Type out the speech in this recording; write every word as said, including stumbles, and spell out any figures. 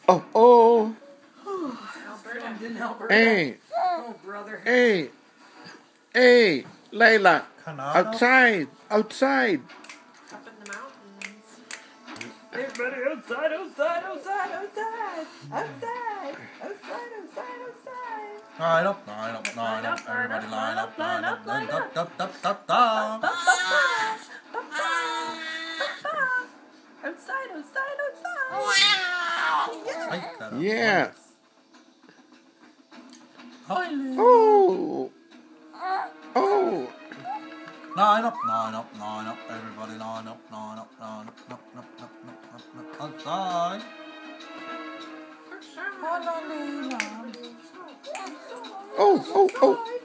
Oh, oh. Alberta didn't Alberta. Hey, Oh, brother. hey, hey, Laila. Canada? Outside, outside. Up in the mountains. Everybody outside, outside, outside, outside. Outside, outside, outside, outside. Line up, line up, line up. Everybody line up, line up, line up, up, up, up, up, up. Outside, outside, outside. Ay, caramba. Yeah. Ay, Oh. Oh. line up, line up, line up. Everybody line up, line up, line up, up, up, up, up, up, up. Outside. Oh, oh, oh.